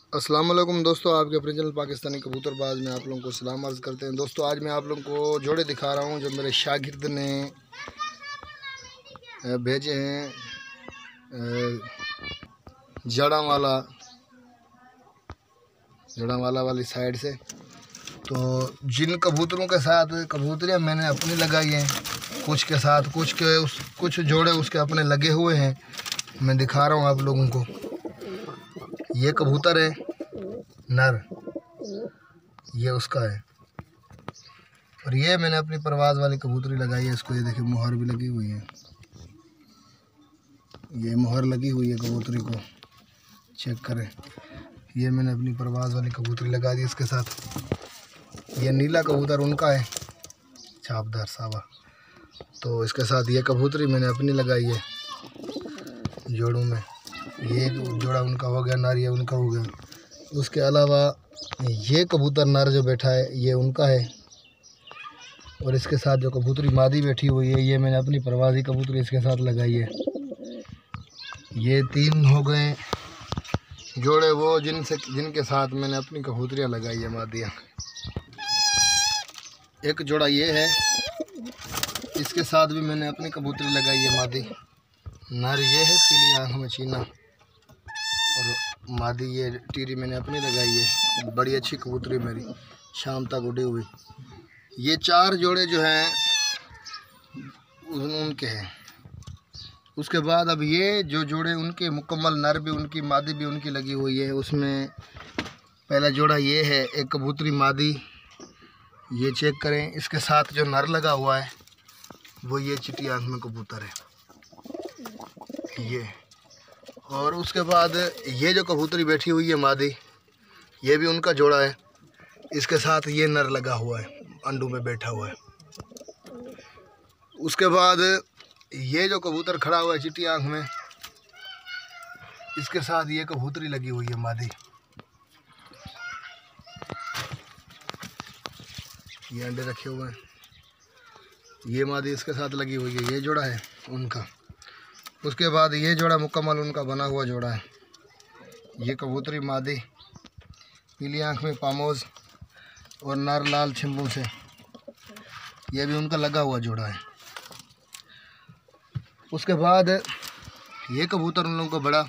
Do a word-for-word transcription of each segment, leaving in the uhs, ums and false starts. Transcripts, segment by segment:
अस्सलाम वालेकुम दोस्तों, आपके अपने चैनल पाकिस्तानी कबूतरबाज में आप लोगों को सलाम अर्ज़ करते हैं। दोस्तों आज मैं आप लोगों को जोड़े दिखा रहा हूं जो मेरे शागिर्द ने भेजे हैं जड़ावाला जड़ावाला वाली साइड से। तो जिन कबूतरों के साथ कबूतरियां मैंने अपनी लगाई हैं, कुछ के साथ कुछ के उस कुछ जोड़े उसके अपने लगे हुए हैं, मैं दिखा रहा हूं आप लोगों को। ये कबूतर है नर, ये उसका है, और ये मैंने अपनी परवाज़ वाली कबूतरी लगाई है। इसको ये देखिए मुहर भी लगी हुई है, ये मुहर लगी हुई है कबूतरी को, चेक करें। ये मैंने अपनी परवाज़ वाली कबूतरी लगा दी इसके साथ। ये नीला कबूतर उनका है, छापदार सावा। तो इसके साथ ये कबूतरी मैंने अपनी लगाई है जोड़ों में। ये जोड़ा उनका हो गया, नर ये उनका हो गया। उसके अलावा ये कबूतर नर जो बैठा है ये उनका है, और इसके साथ जो कबूतरी मादी बैठी हुई है ये मैंने अपनी परवाज़ी कबूतरी इसके साथ लगाई है। ये तीन हो गए जोड़े वो जिनसे जिनके साथ मैंने अपनी कबूतरियाँ लगाई है मादियाँ। एक जोड़ा ये है, इसके साथ भी मैंने अपनी कबूतरी लगाई है मादी। नर ये है पीली आँख में चीना, और मादी ये टीरी मैंने अपनी लगाई है। बड़ी अच्छी कबूतरी मेरी, शाम तक उड़ी हुई। ये चार जोड़े जो हैं उनके हैं। उसके बाद अब ये जो जोड़े उनके मुकम्मल, नर भी उनकी मादी भी उनकी लगी हुई है। उसमें पहला जोड़ा ये है, एक कबूतरी मादी, ये चेक करें। इसके साथ जो नर लगा हुआ है वो ये चिट्टी आँख में कबूतर है ये। और उसके बाद ये जो कबूतरी बैठी हुई है मादी, ये भी उनका जोड़ा है। इसके साथ ये नर लगा हुआ है, अंडों में बैठा हुआ है। उसके बाद ये जो कबूतर खड़ा हुआ है चिट्टी आँख में, इसके साथ ये कबूतरी लगी हुई है मादी। ये अंडे रखे हुए हैं, ये मादी इसके साथ लगी हुई है, ये जोड़ा है उनका। उसके बाद ये जोड़ा मुकम्मल उनका बना हुआ जोड़ा है। ये कबूतरी मादी पीली आँख में पामोज और नर लाल छिम्बू से, ये भी उनका लगा हुआ जोड़ा है। उसके बाद ये कबूतर उन लोगों को बड़ा,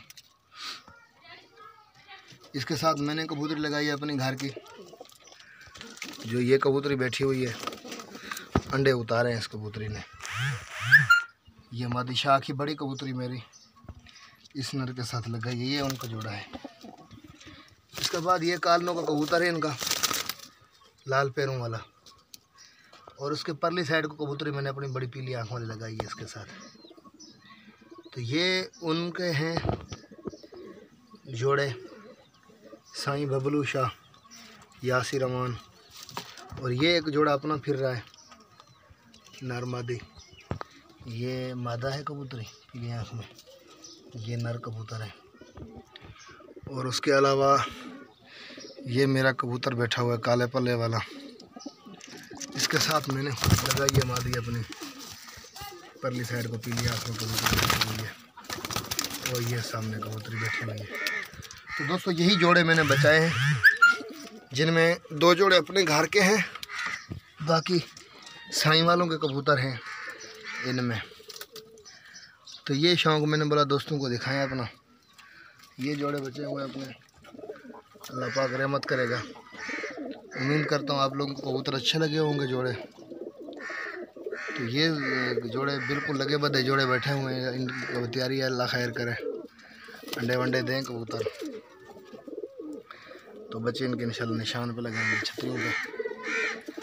इसके साथ मैंने कबूतरी लगाई है अपने घर की। जो ये कबूतरी बैठी हुई है, अंडे उतारे हैं इस कबूतरी ने। ये मादी शाह की बड़ी कबूतरी मेरी इस नर के साथ लगाई है, ये उनका जोड़ा है। इसके बाद ये कालनों का कबूतर है इनका, लाल पैरों वाला। और उसके परली साइड को कबूतरी मैंने अपनी बड़ी पीली आँख वाली लगाई है इसके साथ। तो ये उनके हैं जोड़े, साईं बबलू शाह, यासिर अमान। और ये एक जोड़ा अपना फिर रहा है नर मादी। ये मादा है कबूतरी पीली आँख में, ये नर कबूतर है। और उसके अलावा ये मेरा कबूतर बैठा हुआ है काले पल्ले वाला, इसके साथ मैंने लगाई है मादी अपनी परली साइड को पीली आँख में कबूतरी बैठी हुई है, और ये सामने कबूतरी बैठी हुई है। तो दोस्तों यही जोड़े मैंने बचाए हैं, जिनमें दो जोड़े अपने घर के हैं, बाकी साईं वालों के कबूतर हैं इनमें। तो ये शौक़ मैंने बोला दोस्तों को दिखाएं अपना। ये जोड़े बचे हुए अपने, अल्लाह पाक रहमत करेगा। उम्मीद करता हूँ आप लोगों को कबूतर अच्छे लगे होंगे जोड़े। तो ये जोड़े बिल्कुल लगे बदे जोड़े बैठे हुए हैं, इनकी तैयारी है, अल्लाह खैर करे, अंडे वंडे दें कबूतर। तो बच्चे इनके इंशाल्लाह निशान पे लगाएंगे छतरियों पे।